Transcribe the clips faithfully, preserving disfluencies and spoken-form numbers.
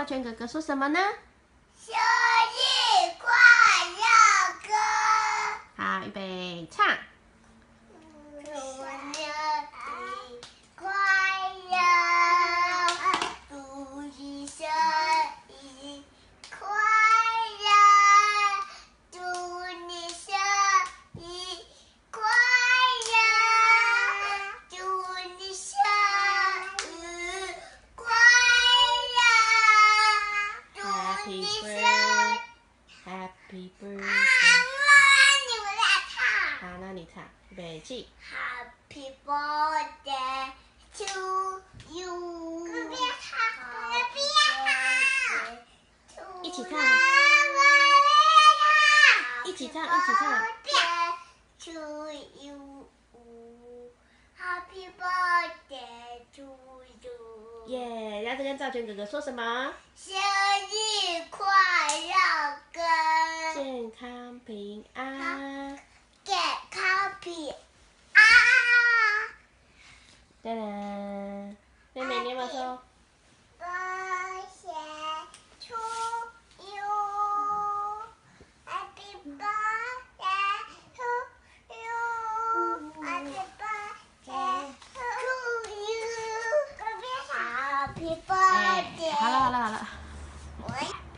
全哥哥说什么呢？ 生日快乐歌。 好，预备，唱。 祝你快乐，祝你生日快乐，祝你生日快乐，祝你生日快乐，祝你生日 Happy birthday。 你们来唱。 好，那你唱，预备起。 Happy birthday to you。别唱，别唱。 一起唱。一起唱，一起唱。 To you。Happy birthday to you。 耶，要跟赵全哥哥说什么？ 生日快乐歌。 健康平安。 健康平安。 当然，妹妹你有没有说？ Birthday to you. Happy birthday to you. Happy birthday to you. Happy 哎， birthday. 好了好了好了。 喂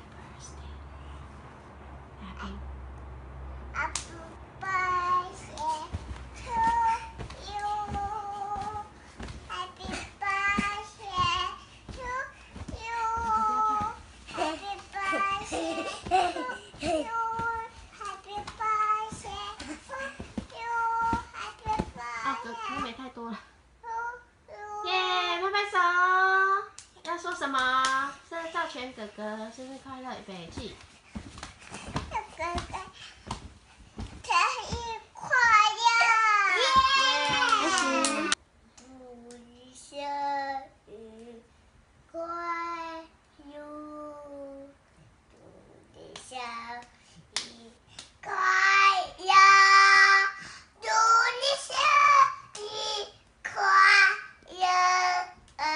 Happy Happy birthday to you. Happy birthday to you. Happy birthday to you. Happy birthday to you. Happy 啊，哥，妹妹 birthday 太多了。 to you. 耶，拍拍手。要说什么？生日赵全哥哥生日快乐，预备起。 哥哥，生日快乐！ 耶，开始。 祝你生日快乐，祝你生日快乐，祝你生日快乐，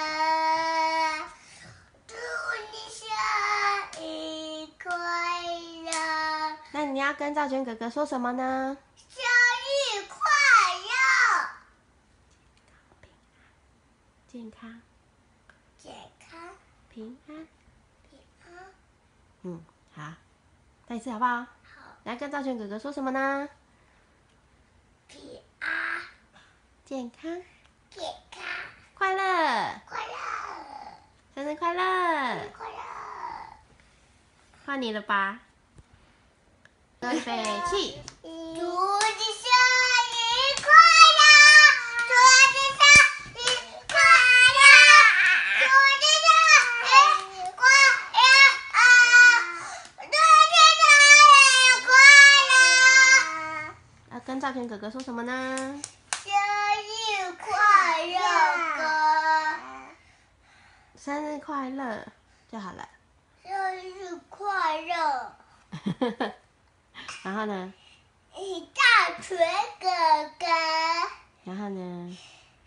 祝你生日快乐， 那你要跟赵全哥哥说什么呢？ 生日快乐， 健康健康平安。 平安。 嗯，好，再一次好不好？ 好， 来跟赵全哥哥说什么呢？ 平安， 健康健康， 快乐， 快乐， 生日快乐！ 快乐。 换你了吧？预备起。 祝你生日快乐，祝你生日快乐，祝你生日快乐，祝你生日快乐。 要跟赵全哥哥说什么呢？ 生日快乐歌， 生日快乐就好了。 生日快乐。 然后呢？ 大锤哥哥， 然后呢？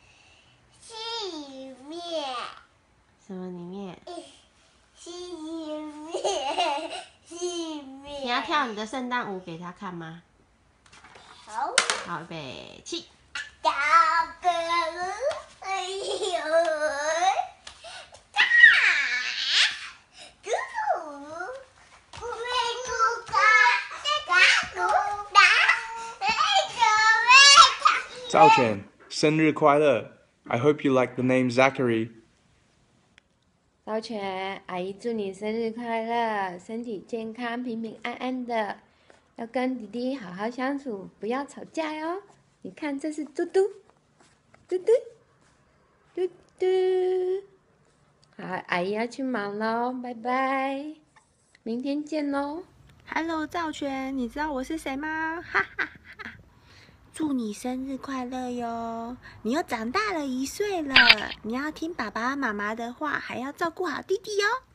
心里面， 什么里面？ 心里面，心里面。 你要跳你的圣诞舞给他看吗？ 好。 好，预备起。 大哥，哎呦，大，嘟嘟，我没读过，大姑大，哎呦喂。 赵全，生日快乐 ！I hope you like the name Zachary. 赵全，阿姨祝你生日快乐，身体健康，平平安安的，要跟弟弟好好相处，不要吵架哟。你看，这是嘟嘟，嘟嘟，嘟嘟。好，阿姨要去忙喽，拜拜，明天见喽。Hello， 赵全，你知道我是谁吗？哈哈哈！祝你生日快乐哟！你又长大了一岁了，你要听爸爸妈妈的话，还要照顾好弟弟哟。